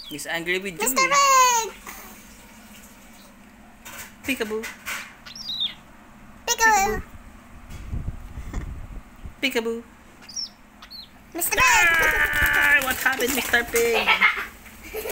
He's angry with you. Mr. Pig! Peekaboo. Peekaboo! Peekaboo. Mr. Pig! Ah, what happened, Mr. Pig?